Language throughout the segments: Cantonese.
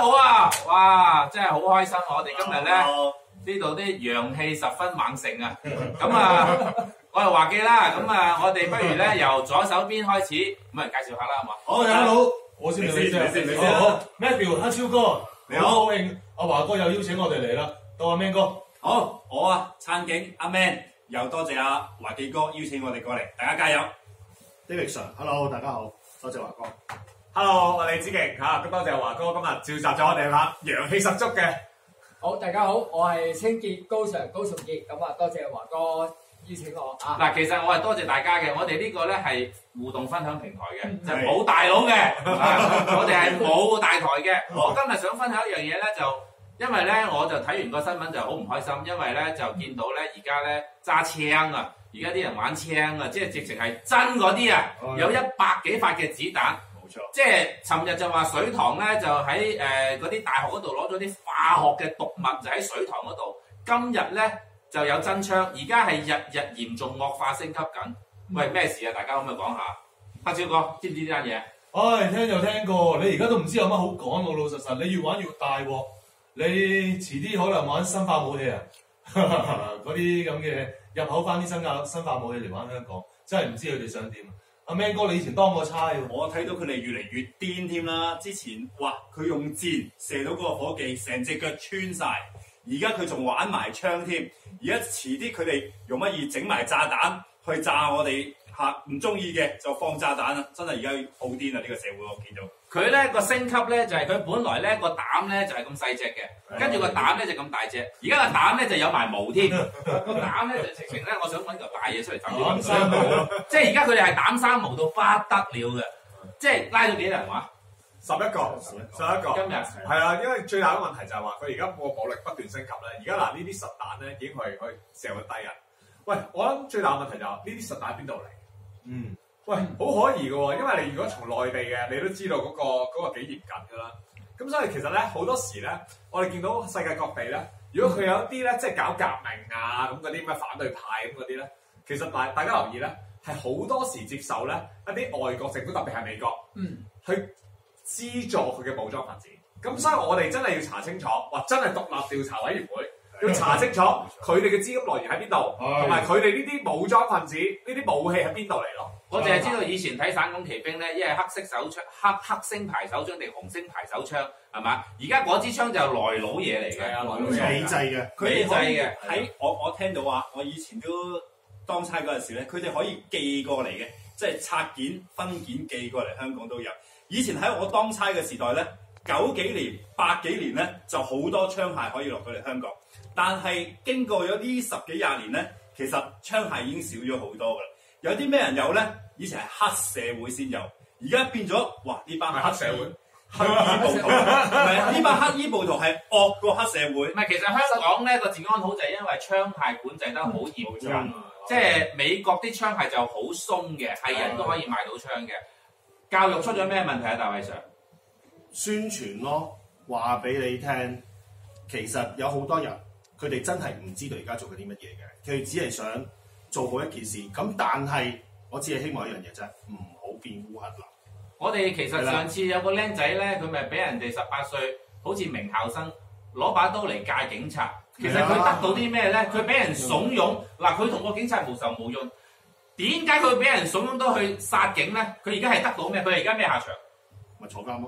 好啊！哇，真係好開心！我哋今日咧呢度啲陽氣十分猛盛啊！咁啊，我係華記啦。咁啊，我哋不如咧由左手邊開始，咁啊介紹下啦，好嘛？ 好，大家好，我先你先。好 ，Matthew 黑超哥， 你好， 高興阿華哥又邀請我哋嚟啦，到阿 Man 哥。 好，我啊撐警阿 Man 又多謝阿華記哥邀請我哋過嚟，大家加油。 David Sir，Hello， 大家好，多謝華哥。 Hello， 我哋子敬嚇，咁多謝華哥今日召集咗我哋啦，陽氣十足嘅。 好，大家好，我係清潔高尚高崇傑，咁啊多謝華哥邀請我啊。 嗱，其實我係多謝大家嘅，我哋呢個咧係互動分享平台嘅，就冇大佬嘅，我哋係冇大台嘅。我今日想分享一樣嘢咧，就因為咧我就睇完個新聞就好唔開心，因為咧就見到咧而家咧揸槍啊，而家啲人玩槍啊，即係直情係真嗰啲啊，有100幾發嘅子彈。即係尋日就話水塘咧，就喺嗰啲大學嗰度攞咗啲化學嘅毒物，就喺水塘嗰度。今日咧就有真槍，而家係日日嚴重惡化升級緊。喂，咩事啊？大家可唔可以講下？黑超哥，知唔知呢單嘢？ 唉，聽就聽過，你而家都唔知有乜好講，老老實實，你越玩越大喎。你遲啲可能玩生化武器啊，嗰啲咁嘅入口翻啲生化武器嚟玩香港，真係唔知佢哋想點。阿 Man 哥，你以前當過差喎， 我睇到佢哋越嚟越癲添啦！之前哇，佢用箭射到嗰個伙計，成隻腳穿晒。而家佢仲玩埋槍添。而家遲啲佢哋用乜嘢整埋炸彈去炸我哋嚇唔中意嘅就放炸彈啦！真係而家好癲啊！呢個社會我見到佢咧個升級咧就係佢本來咧個膽咧就係咁細隻嘅，跟住個膽咧就咁大隻，而家個膽咧就有埋毛添，個膽咧就直情咧，我想揾嚿大嘢出嚟斬膽生毛，即係而家佢哋係膽生毛到不得了嘅，即係拉咗幾多人話 11個， 今日係啊，因為最大嘅問題就係話佢而家個武力不斷升級咧，而家嗱呢啲實彈咧已經可以射到低人。喂，我諗最大嘅問題就係呢啲實彈邊度嚟？喂，好可疑嘅喎，因為你如果從內地嘅，你都知道嗰個幾嚴謹㗎啦。咁所以其實咧好多時咧，我哋見到世界各地咧，如果佢有一啲咧即係搞革命啊咁嗰啲咩反對派咁嗰啲咧，其實大家留意咧，係好多時接受咧一啲外國政府，特別係美國，去資助佢嘅武裝分子。咁所以我哋真係要查清楚，哇！真係獨立調查委員會。要查清楚佢哋嘅資金來源喺邊度，同埋佢哋呢啲武裝分子呢啲武器喺邊度嚟咯。 我淨係知道以前睇省vũng騎兵咧，一係黑色手槍、黑星牌手槍定紅星牌手槍，係嘛？而家嗰支槍就係內佬嘢嚟嘅， 內佬美製嘅， 佢哋可以喺我聽到啊，我以前都當差嗰陣時咧，佢哋可以寄過嚟嘅，即係拆件分件寄過嚟香港都有。以前喺我當差嘅時代咧，90幾年、80幾年咧，就好多槍械可以落到嚟香港。但係經過咗呢10幾20年咧，其實槍械已經少咗好多噶啦。有啲咩人有咧？以前係黑社會先有，而家變咗，哇！呢班黑社會、 黑衣暴徒，唔係呢班黑衣暴徒係惡過黑社會。 唔係，其實香港咧個治安好就係因為槍械管制得好嚴謹，即係美國啲槍械就好鬆嘅，係人都可以買到槍嘅。教育出咗咩問題啊？大衛 Sir？ 宣傳咯，話俾你聽，其實有好多人。佢哋真係唔知道而家做緊啲乜嘢嘅，佢哋只係想做好一件事。咁但係我只係希望一樣嘢啫，唔好變烏黑流。 我哋其實上次有個僆仔咧，佢咪俾人哋18歲，好似名校生攞把刀嚟戒警察。其實佢得到啲咩咧？佢俾人慫恿，嗱佢同個警察無仇無怨。點解佢俾人慫恿到去殺警咧？佢而家係得到咩？佢而家咩下場？ 咪坐監咯！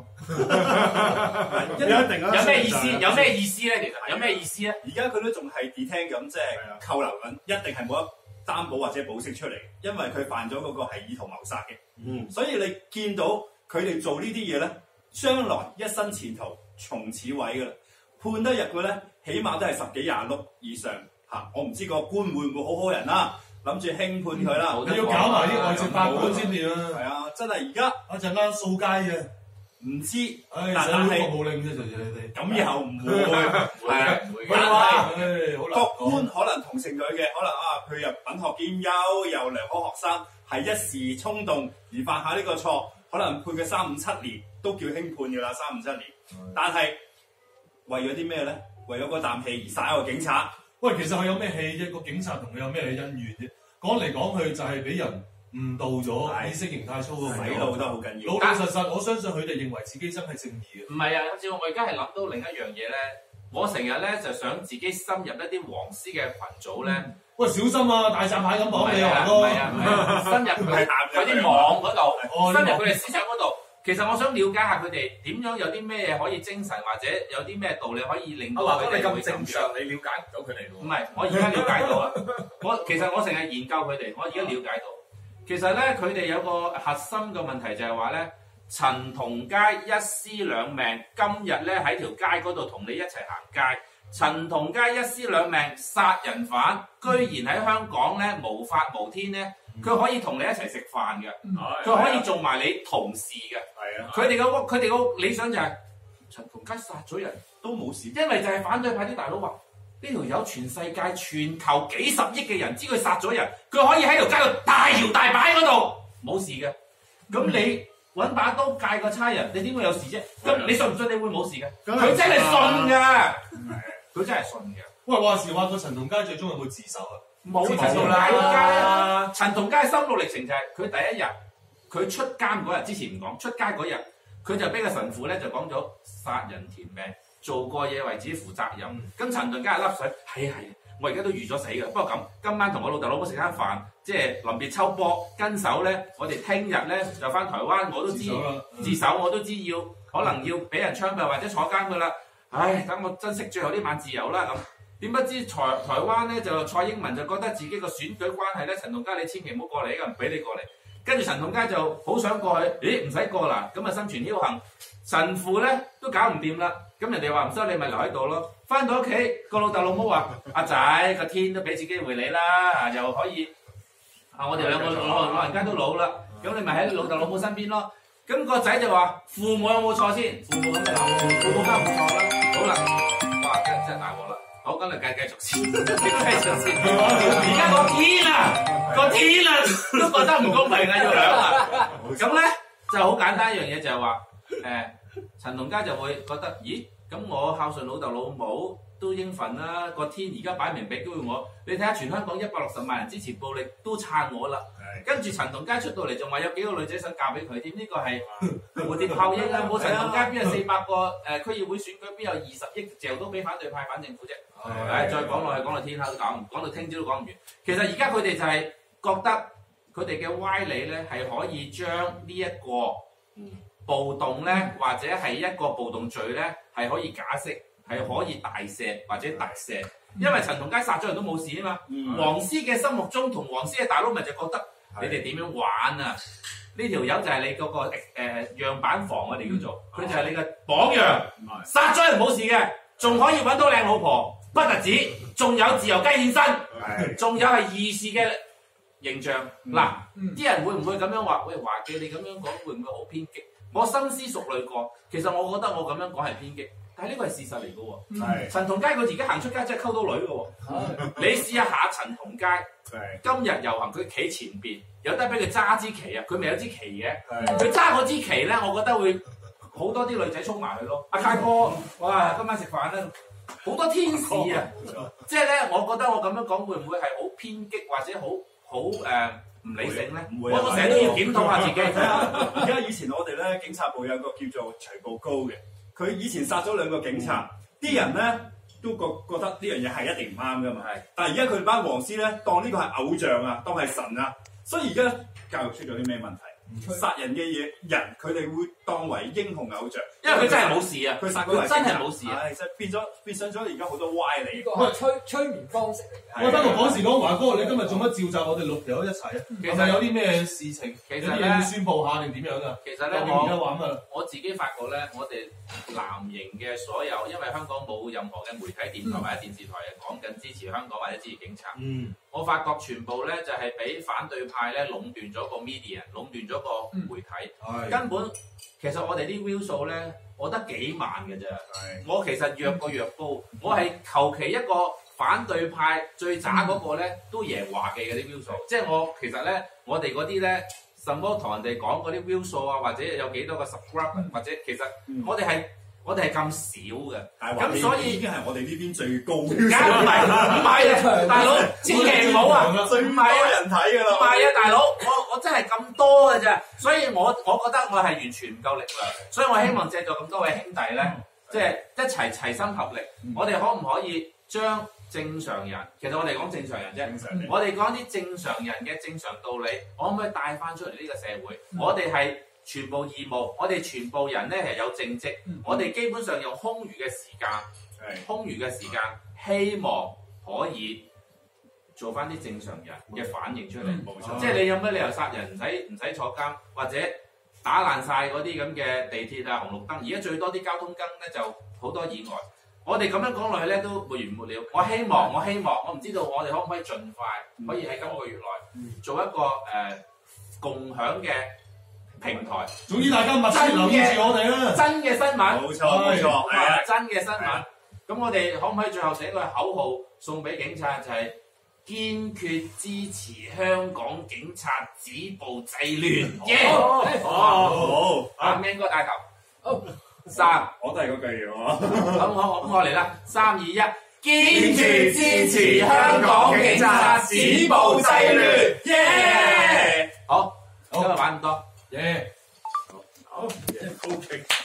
一定有咩意思？有咩意思咧？其實有咩意思咧？ 而家佢都仲係 detain 咁，即係扣留緊，一定係冇得擔保或者保釋出嚟，因為佢犯咗嗰個係意圖謀殺嘅。所以你見到佢哋做呢啲嘢咧，將來一生前途從此毀噶啦。判得入嘅咧，起碼都係10幾20碌以上嚇。我唔知個官會唔會好好人啦，諗住輕判佢啦。 你要搞埋啲外籍法官先掂啊！ 係啊，真係而家一陣間掃街嘅。 唔知， 但係服務令啫，就你哋咁以後唔會，係啊，各官可能同情佢嘅，可能啊，佢又品學兼優，又良好學生，係一時衝動而犯下呢個錯，可能判佢3、5、7年都叫輕判㗎啦，3、5、7年。但係為咗啲咩咧？為咗嗰啖氣而殺一個警察。 喂，其實佢有咩氣啫？個警察同佢有咩恩怨啫？講嚟講去就係俾人誤導咗意識形態操嗰個洗腦得好緊要。 老老實實，我相信佢哋認為自己真係正義嘅。 唔係啊，照我而家係諗到另一樣嘢咧，我成日咧就想自己深入一啲黃絲嘅群組咧。 喂，小心啊！大閘蟹咁講你唔話係啊，深入佢啲網嗰度，深入佢哋思想嗰度。其實我想了解下佢哋點樣有啲咩嘢可以精神，或者有啲咩道理可以令到佢哋會咁正常，你了解唔到佢哋喎。 唔係，我而家了解到啊！其實我成日研究佢哋，我而家了解到，其實咧佢哋有個核心嘅問題就係話咧，陳同佳一屍兩命，今日咧喺條街嗰度同你一齊行街。陳同佳一屍兩命，殺人犯，居然喺香港咧無法無天咧，佢可以同你一齊食飯嘅，佢可以做埋你同事嘅。 係啊， 佢哋個理想就係陳同佳殺咗人都冇事，因為就係反對派啲大佬話呢條友全世界全球幾十億嘅人知佢殺咗人，佢可以喺條街度大搖大擺喺嗰度冇事嘅。咁你揾把刀戒個差人，你點會有事啫？咁你信唔信你會冇事嘅？佢真係信㗎。佢真係信嘅。 喂，話時話個陳同佳最終有冇自首啊？ 冇陳同佳。陳同佳嘅心路歷程就係佢第一日，佢出監嗰日之前唔講，出街嗰日佢就俾個神父咧就講咗殺人填命，做過嘢為自己負責任。咁陳同佳係笠水，係，我而家都預咗死嘅。不過咁，今晚同我老豆老母食餐飯，即係臨別秋波跟手咧，我哋聽日咧就翻台灣，我都知自首，我都知要可能要俾人槍斃或者坐監㗎啦。唉，等我珍惜最後呢晚自由啦咁。點不知台灣咧就蔡英文就覺得自己個選舉關係咧，陳同佳你千祈唔好過嚟，唔俾你過嚟。跟住陳同佳就好想過去，咦唔使過啦，咁啊心存僥倖，神父咧都搞唔掂啦。咁人哋話唔收你咪留喺度咯。翻到屋企個老豆老母話：阿仔個天都俾次機會你啦，又可以我哋兩個老人家都老啦，咁你咪喺老豆老母身邊咯。咁個仔就話：父母有冇錯先？父母咁就話父母梗係冇錯啦。好啦，哇真係大鑊啦！好，咁你繼續先，而家個天啊，都覺得唔公平啊，要兩啊。咁咧就好簡單一樣嘢，就係話陳同佳就會覺得，咦？咁我孝順老豆老母都應份啦。個天而家擺明俾機會我，你睇下全香港160萬人支持暴力都撐我啦。跟住陳同佳出到嚟，仲話有幾個女仔想嫁俾佢添，呢個係蝴蝶效應啊！冇陳同佳邊有400個區議會選舉，邊有20億嚼都俾反對派反政府啫？再講落去講到天黑都講到聽朝都講唔完。其實而家佢哋就係覺得佢哋嘅歪理咧係可以將呢一個暴動咧，或者係一個暴動罪咧係可以假釋，係可以大赦或者特赦，因為陳同佳殺咗人都冇事啊嘛。黃絲嘅心目中同黃絲嘅大佬咪就覺得。你哋點樣玩啊？呢條友就係你嗰個樣板房，我哋叫做佢就係你嘅榜樣。殺咗人冇事嘅，仲可以揾到靚老婆，不特止，仲有自由雞獻身，仲有係義士嘅形象。嗱，啲人會唔會咁樣話？喂，華記你咁樣講會唔會好偏激？我深思熟慮過，其實我覺得我咁樣講係偏激。但係呢個係事實嚟嘅喎，陳同佳佢而家行出街真係溝到女嘅喎。你試一下陳同佳今日遊行，佢企前邊，有得俾佢揸支旗啊！佢未有支旗嘅，佢揸嗰支旗咧，我覺得會好多啲女仔衝埋去咯。阿佳哥，哇！今晚食飯啦，好多天使啊！即係咧，我覺得我咁樣講會唔會係好偏激或者好唔理性咧？ 唔會， 我成日都要檢討下自己。 而家以前我哋咧警察部有個叫做徐步高嘅。佢以前殺咗2個警察，啲人咧都覺得呢樣嘢係一定唔啱噶嘛。但係而家佢哋班黃絲咧，當呢個係偶像啊，當係神啊，所以而家教育出咗啲咩問題？殺人嘅人，佢哋會當為英雄偶像， 因為佢真係冇事啊！ 佢殺佢真係冇事啊！ 其實變相咗而家好多歪理。 呢個係催眠方式嚟嘅。 喂，不過講時講，華哥，你今日做乜召集我哋6條友一齊啊？係咪有啲咩事情？ 其實有啲嘢要宣佈下定點樣㗎？ 其實咧，我自己發覺咧，我哋藍營嘅所有，因為香港冇任何嘅媒體、電台或者電視台係講緊支持香港或者支持警察。我發覺全部咧就係俾反對派咧壟斷咗個 media， 壟斷咗個媒體。根本其實我哋啲 view 數咧，我得幾萬嘅啫。我其實弱過弱高，我係求其一個反對派最渣嗰個咧，都贏華記嘅啲 view 數。即係我其實咧，我哋嗰啲咧，什麼同人哋講嗰啲 view 數啊，或者有幾多個 subscribe，或者其實我哋係咁少嘅，咁所以已經係我哋呢邊最高嘅。 梗唔係啊，大佬，千祈唔好啊， 最多人睇㗎啦。 唔係啊，大佬，我我真係咁多嘅啫，所以我覺得我係完全唔夠力量，所以我希望借助咁多位兄弟咧，即係一齊心合力，我哋可唔可以將正常人，其實我哋講正常人啫，我哋講啲正常人嘅正常道理，我可唔可以帶翻出嚟呢個社會？我哋係全部義務，我哋全部人咧係有正職，我哋基本上用空餘嘅時間，希望可以做翻啲正常人嘅反應出嚟。 冇錯， 即係你有乜理由殺人唔使坐監，或者打爛晒嗰啲咁嘅地鐵啊、紅綠燈？而家最多啲交通燈咧就好多意外。我哋咁樣講落去咧都沒完沒了。我希望，我唔知道我哋可唔可以盡快可以喺今個月內做一個共享嘅平台。 總之大家密切留意住我哋啦。 真嘅新聞， 冇錯，係啊， 真嘅新聞。咁我哋可唔可以最後寫個口號送俾警察，就係堅決支持香港警察止暴制亂？ 好， 阿 Man 哥帶頭。3， 我都係嗰句嘢喎。 咁我嚟啦，3、2、1，堅決支持香港警察止暴制亂，耶！好，今日玩咁多， 耶！ 好，OK。